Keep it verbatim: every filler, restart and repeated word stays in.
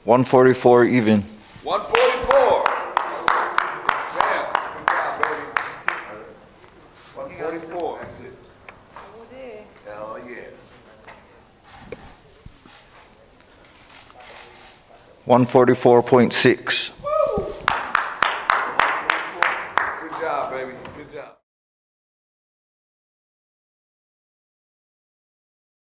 one forty-four even. one forty-four. Sam, good job, baby. one forty-four. That's it. Hell yeah. one forty-four point six.